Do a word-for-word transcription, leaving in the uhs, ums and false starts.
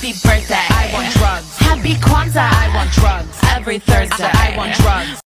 Happy birthday, I want drugs. Happy Kwanzaa, I want drugs. Every Thursday, I want drugs.